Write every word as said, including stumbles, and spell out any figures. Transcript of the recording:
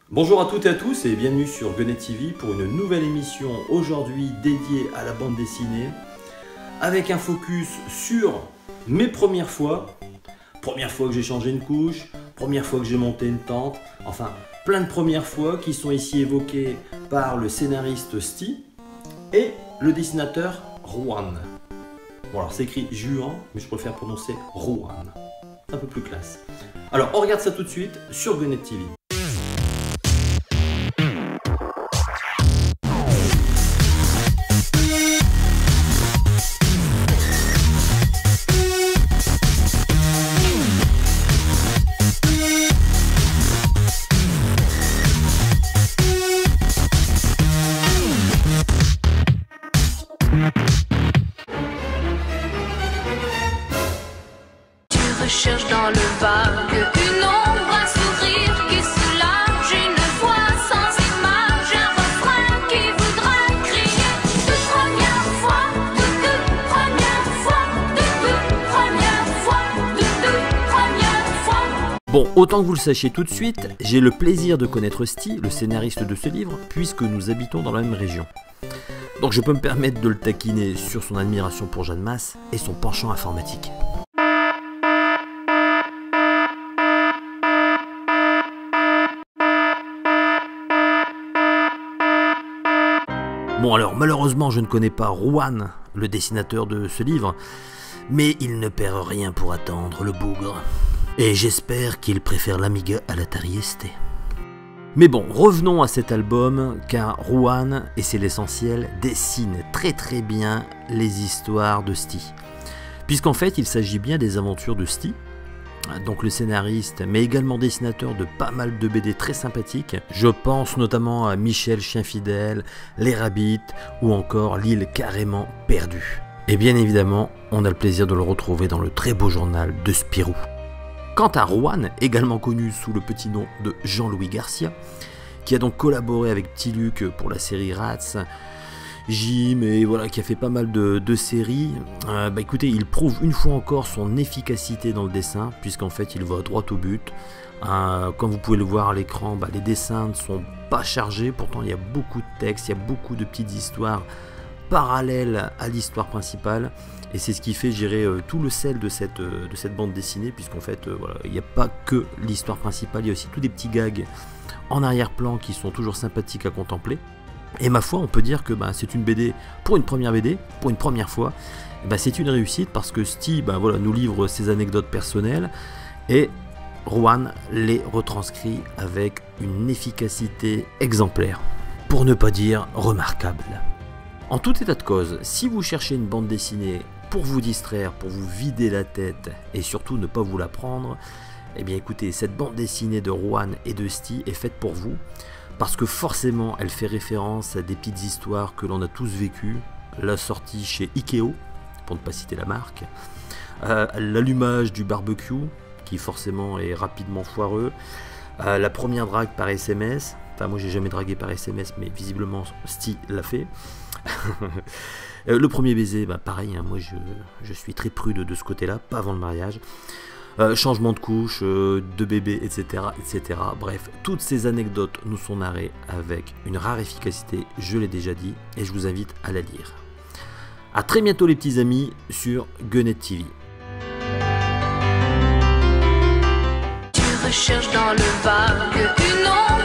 Bonjour à toutes et à tous et bienvenue sur Gunnet T V pour une nouvelle émission aujourd'hui dédiée à la bande dessinée avec un focus sur mes premières fois, première fois que j'ai changé une couche, première fois que j'ai monté une tente, enfin plein de premières fois qui sont ici évoquées par le scénariste Sti et le dessinateur Juan. Bon alors c'est écrit Juan mais je préfère prononcer Juan, un peu plus classe. Alors on regarde ça tout de suite sur Gunnet T V. Cherche dans le vague une ombre, un sourire qui soulage, une voix sans image, un refrain qui voudra crier toute première fois, toute toute première fois, toute toute première fois, toute toute première fois. Bon, autant que vous le sachiez tout de suite, j'ai le plaisir de connaître Sti, le scénariste de ce livre, puisque nous habitons dans la même région. Donc je peux me permettre de le taquiner sur son admiration pour Jeanne Masse et son penchant informatique. Bon alors malheureusement je ne connais pas Juan, le dessinateur de ce livre, mais il ne perd rien pour attendre le bougre. Et j'espère qu'il préfère l'Amiga à la Tarieste. Mais bon, revenons à cet album, car Juan, et c'est l'essentiel, dessine très très bien les histoires de Sti. Puisqu'en fait il s'agit bien des aventures de Sti, donc le scénariste, mais également dessinateur de pas mal de B D très sympathiques. Je pense notamment à Michel Chien Fidèle, Les Rabbits ou encore L'île carrément perdue. Et bien évidemment, on a le plaisir de le retrouver dans le très beau journal de Spirou. Quant à Juan, également connu sous le petit nom de Jean-Louis Garcia, qui a donc collaboré avec Petit Luc pour la série Rats, Jim, et voilà, qui a fait pas mal de, de séries, euh, bah écoutez, il prouve une fois encore son efficacité dans le dessin, puisqu'en fait il va droit au but. Euh, comme vous pouvez le voir à l'écran, bah, les dessins ne sont pas chargés, pourtant il y a beaucoup de textes, il y a beaucoup de petites histoires parallèles à l'histoire principale, et c'est ce qui fait, je dirais, euh, tout le sel de cette, euh, de cette bande dessinée, puisqu'en fait, euh, voilà, il n'y a pas que l'histoire principale, il y a aussi tous des petits gags en arrière-plan qui sont toujours sympathiques à contempler. Et ma foi, on peut dire que bah, c'est une B D, pour une première B D, pour une première fois, bah, c'est une réussite parce que Sti bah, voilà, nous livre ses anecdotes personnelles et Juan les retranscrit avec une efficacité exemplaire, pour ne pas dire remarquable. En tout état de cause, si vous cherchez une bande dessinée pour vous distraire, pour vous vider la tête et surtout ne pas vous la prendre, eh bien écoutez, cette bande dessinée de Juan et de Sti est faite pour vous. Parce que forcément, elle fait référence à des petites histoires que l'on a tous vécues. La sortie chez Ikeo, pour ne pas citer la marque. Euh, L'allumage du barbecue, qui forcément est rapidement foireux. Euh, la première drague par S M S. Enfin, moi, j'ai jamais dragué par S M S, mais visiblement, Sti l'a fait. Le premier baiser, bah, pareil, hein, moi, je, je suis très prude de ce côté-là, pas avant le mariage. Euh, changement de couche, euh, de bébé, et cetera, et cetera. Bref, toutes ces anecdotes nous sont narrées avec une rare efficacité, je l'ai déjà dit, et je vous invite à la lire. A très bientôt les petits amis sur Gunnet T V. Tu recherches dans le vague une ombre.